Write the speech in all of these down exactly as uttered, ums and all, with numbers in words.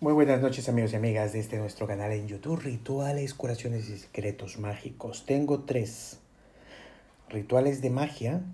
Muy buenas noches, amigos y amigas de este nuestro canal en YouTube, Rituales, Curaciones y Secretos Mágicos. Tengo tres rituales de magia,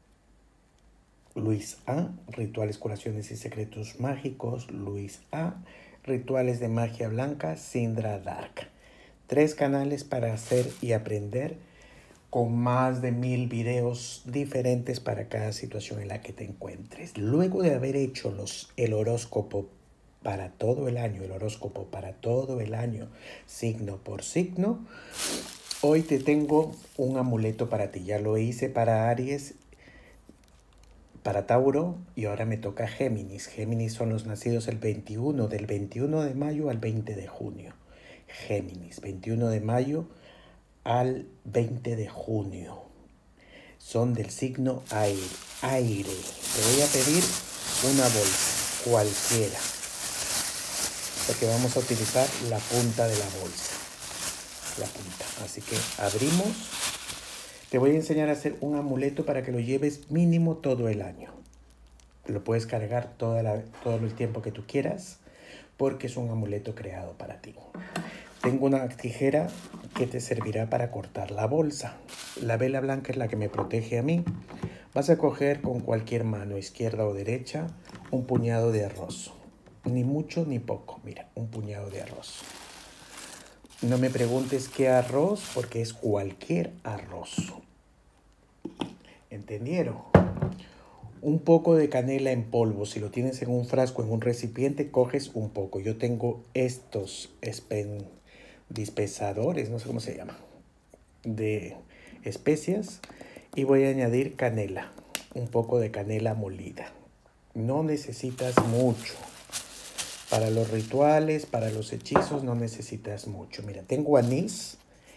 Luis A, Rituales, Curaciones y Secretos Mágicos, Luis A, Rituales de Magia Blanca, Sindra Dark. Tres canales para hacer y aprender con más de mil videos diferentes para cada situación en la que te encuentres. Luego de haber hecho los, el horóscopo para todo el año, el horóscopo para todo el año, signo por signo, hoy te tengo un amuleto para ti. Ya lo hice para Aries, para Tauro y ahora me toca Géminis. Géminis son los nacidos el veintiuno, del veintiuno de mayo al veinte de junio. Géminis, veintiuno de mayo al veinte de junio. Son del signo aire. aire. Te voy a pedir una bolsa, cualquiera, porque vamos a utilizar la punta de la bolsa. La punta. Así que abrimos. Te voy a enseñar a hacer un amuleto para que lo lleves mínimo todo el año. Lo puedes cargar toda la, todo el tiempo que tú quieras, porque es un amuleto creado para ti. Tengo una tijera que te servirá para cortar la bolsa. La vela blanca es la que me protege a mí. Vas a coger con cualquier mano, izquierda o derecha, un puñado de arroz. Ni mucho ni poco, mira, un puñado de arroz. No me preguntes qué arroz, porque es cualquier arroz. ¿Entendieron? Un poco de canela en polvo. Si lo tienes en un frasco, en un recipiente, coges un poco. Yo tengo estos espen dispensadores, no sé cómo se llama, de especias, y voy a añadir canela, un poco de canela molida. No necesitas mucho. Para los rituales, para los hechizos, no necesitas mucho. Mira, tengo anís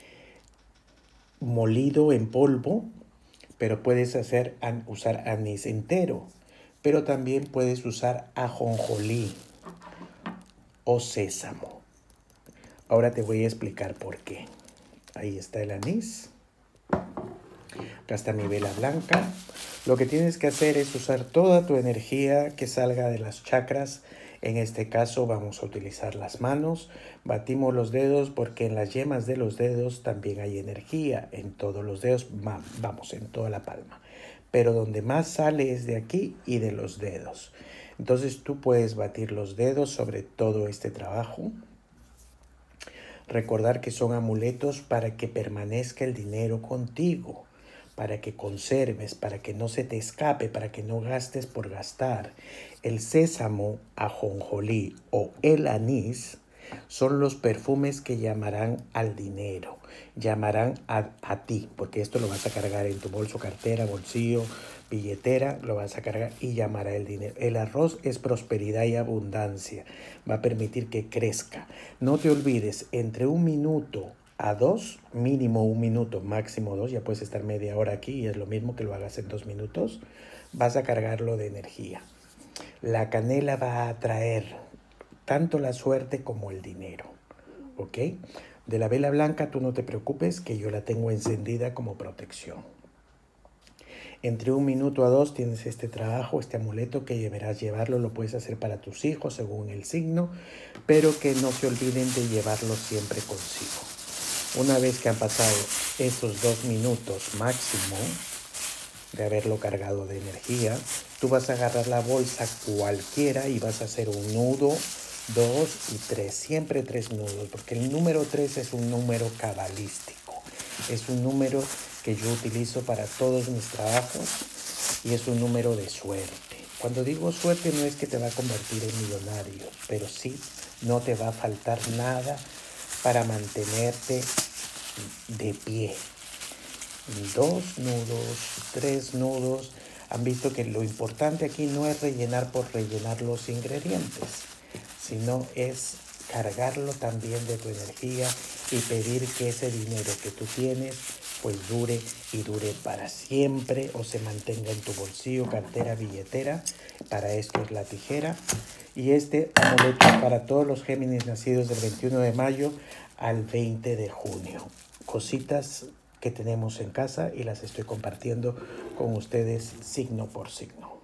molido en polvo, pero puedes hacer, usar anís entero, pero también puedes usar ajonjolí o sésamo. Ahora te voy a explicar por qué. Ahí está el anís. Acá está mi vela blanca. Lo que tienes que hacer es usar toda tu energía que salga de las chakras. En este caso vamos a utilizar las manos. Batimos los dedos porque en las yemas de los dedos también hay energía. En todos los dedos, vamos, en toda la palma. Pero donde más sale es de aquí y de los dedos. Entonces tú puedes batir los dedos sobre todo este trabajo. Recordar que son amuletos para que permanezca el dinero contigo, para que conserves, para que no se te escape, para que no gastes por gastar. El sésamo, ajonjolí o el anís son los perfumes que llamarán al dinero, llamarán a, a ti, porque esto lo vas a cargar en tu bolso, cartera, bolsillo, billetera, lo vas a cargar y llamará el dinero. El arroz es prosperidad y abundancia, va a permitir que crezca. No te olvides, entre un minuto a dos, mínimo un minuto, máximo dos, ya puedes estar media hora aquí y es lo mismo que lo hagas en dos minutos, vas a cargarlo de energía. La canela va a atraer tanto la suerte como el dinero, ¿ok? De la vela blanca tú no te preocupes, que yo la tengo encendida como protección. Entre un minuto a dos tienes este trabajo, este amuleto que deberás llevarlo, lo puedes hacer para tus hijos según el signo, pero que no se olviden de llevarlo siempre consigo. Una vez que han pasado estos dos minutos máximo de haberlo cargado de energía, tú vas a agarrar la bolsa cualquiera y vas a hacer un nudo, dos y tres, siempre tres nudos, porque el número tres es un número cabalístico, es un número que yo utilizo para todos mis trabajos y es un número de suerte. Cuando digo suerte no es que te va a convertir en millonario, pero sí no te va a faltar nada para mantenerte de pie. Dos nudos, tres nudos. Han visto que lo importante aquí no es rellenar por rellenar los ingredientes, sino es cargarlo también de tu energía y pedir que ese dinero que tú tienes pues dure y dure para siempre o se mantenga en tu bolsillo, cartera, billetera. Para esto es la tijera. Y este amuleto es para todos los Géminis nacidos del veintiuno de mayo al veinte de junio. Cositas que tenemos en casa y las estoy compartiendo con ustedes signo por signo.